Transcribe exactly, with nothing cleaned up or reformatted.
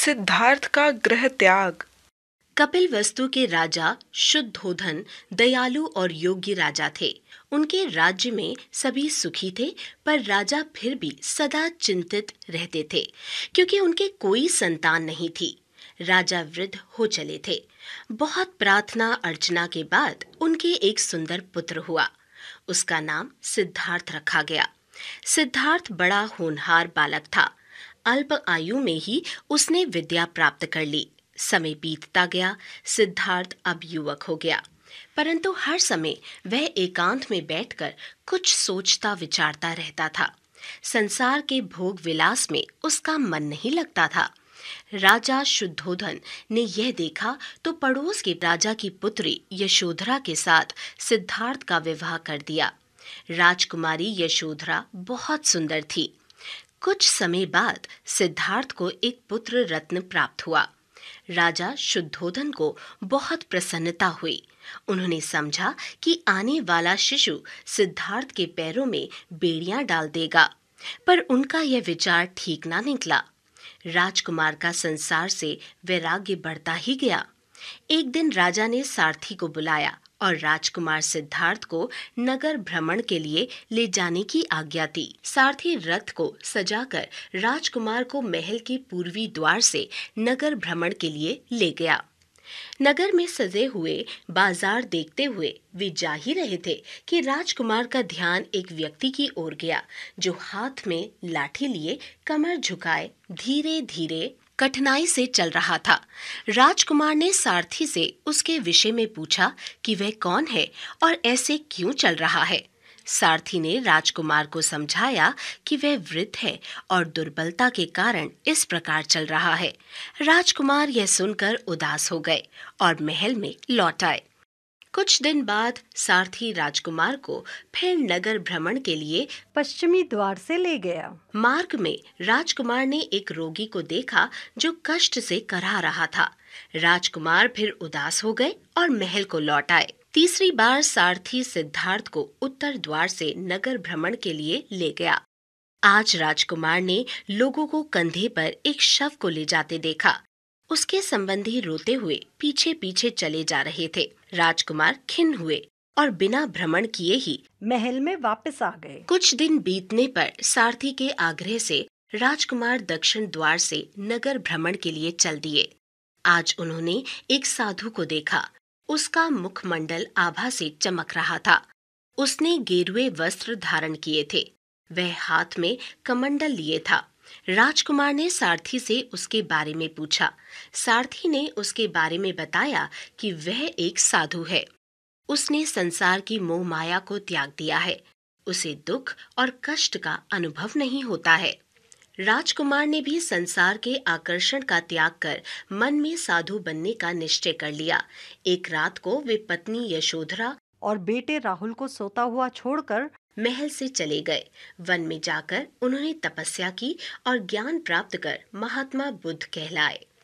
सिद्धार्थ का गृह त्याग। कपिलवस्तु के राजा शुद्धोधन दयालु और योग्य राजा थे। उनके राज्य में सभी सुखी थे, पर राजा फिर भी सदा चिंतित रहते थे क्योंकि उनके कोई संतान नहीं थी। राजा वृद्ध हो चले थे। बहुत प्रार्थना अर्चना के बाद उनके एक सुंदर पुत्र हुआ। उसका नाम सिद्धार्थ रखा गया। सिद्धार्थ बड़ा होनहार बालक था। अल्प आयु में ही उसने विद्या प्राप्त कर ली। समय बीतता गया, सिद्धार्थ अब युवक हो गया, परंतु हर समय वह एकांत में बैठकर कुछ सोचता विचारता रहता था। संसार के भोग विलास में उसका मन नहीं लगता था। राजा शुद्धोधन ने यह देखा तो पड़ोस के राजा की पुत्री यशोधरा के साथ सिद्धार्थ का विवाह कर दिया। राजकुमारी यशोधरा बहुत सुंदर थी। कुछ समय बाद सिद्धार्थ को एक पुत्र रत्न प्राप्त हुआ। राजा शुद्धोधन को बहुत प्रसन्नता हुई। उन्होंने समझा कि आने वाला शिशु सिद्धार्थ के पैरों में बेड़ियां डाल देगा, पर उनका यह विचार ठीक ना निकला। राजकुमार का संसार से वैराग्य बढ़ता ही गया। एक दिन राजा ने सारथी को बुलाया और राजकुमार सिद्धार्थ को नगर भ्रमण के लिए ले जाने की आज्ञा दी। सारथी रथ को सजाकर राजकुमार को महल के पूर्वी द्वार से नगर भ्रमण के लिए ले गया। नगर में सजे हुए बाजार देखते हुए वे जा ही रहे थे कि राजकुमार का ध्यान एक व्यक्ति की ओर गया, जो हाथ में लाठी लिए कमर झुकाए धीरे धीरे कठिनाई से चल रहा था। राजकुमार ने सारथी से उसके विषय में पूछा कि वह कौन है और ऐसे क्यों चल रहा है। सारथी ने राजकुमार को समझाया कि वह वृद्ध है और दुर्बलता के कारण इस प्रकार चल रहा है। राजकुमार यह सुनकर उदास हो गए और महल में लौट आए। कुछ दिन बाद सारथी राजकुमार को फिर नगर भ्रमण के लिए पश्चिमी द्वार से ले गया। मार्ग में राजकुमार ने एक रोगी को देखा जो कष्ट से कराह रहा था। राजकुमार फिर उदास हो गए और महल को लौट आए। तीसरी बार सारथी सिद्धार्थ को उत्तर द्वार से नगर भ्रमण के लिए ले गया। आज राजकुमार ने लोगों को कंधे पर एक शव को ले जाते देखा। उसके संबंधी रोते हुए पीछे पीछे चले जा रहे थे। राजकुमार खिन्न हुए और बिना भ्रमण किए ही महल में वापस आ गए। कुछ दिन बीतने पर सारथी के आग्रह से राजकुमार दक्षिण द्वार से नगर भ्रमण के लिए चल दिए। आज उन्होंने एक साधु को देखा। उसका मुखमंडल आभा से चमक रहा था। उसने गेरुए वस्त्र धारण किए थे। वह हाथ में कमंडल लिए था। राजकुमार ने सारथी से उसके बारे में पूछा। सारथी ने उसके बारे में बताया कि वह एक साधु है। उसने संसार की मोह माया को त्याग दिया है। उसे दुख और कष्ट का अनुभव नहीं होता है। राजकुमार ने भी संसार के आकर्षण का त्याग कर मन में साधु बनने का निश्चय कर लिया। एक रात को वे पत्नी यशोधरा और बेटे राहुल को सोता हुआ छोड़कर महल से चले गए। वन में जाकर उन्होंने तपस्या की और ज्ञान प्राप्त कर महात्मा बुद्ध कहलाए।